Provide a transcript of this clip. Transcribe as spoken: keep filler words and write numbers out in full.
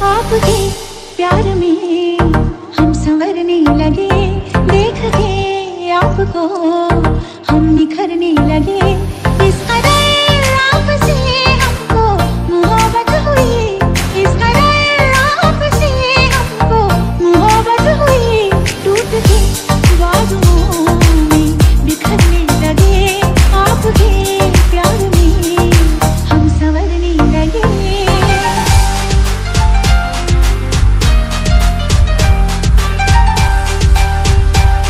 आपके प्यार में हम संवरने लगे, देख के आपको हम निखरने